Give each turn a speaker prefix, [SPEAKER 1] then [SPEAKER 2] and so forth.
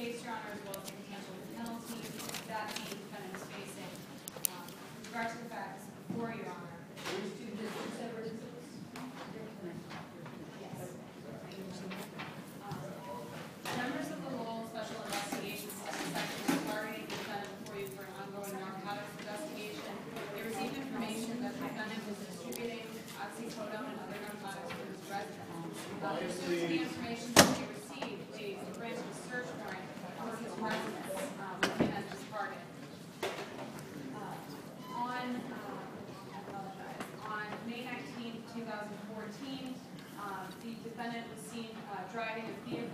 [SPEAKER 1] case, Your Honor, as well as the potential penalty that the defendant is facing. With regard to the facts before Your Honor,
[SPEAKER 2] These two different separate incidents?
[SPEAKER 1] yes. Members of the Lowell Special Investigations Section are targeting the defendant before you for an ongoing narcotics investigation. They received information that the defendant was distributing oxycodone and other narcotics for his residence. Pursuant to the information that they received, they granted a search warrant for his residence with him as his target. On May 19, 2014, the defendant was seen driving a vehicle